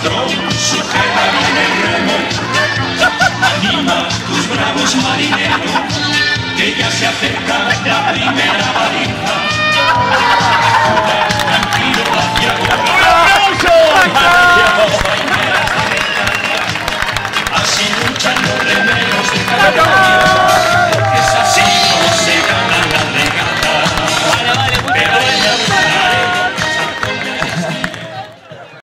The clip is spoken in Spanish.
patrón, sujeta bien el remo. Anima tus bravos marineros, que ya se acerca la primera valija.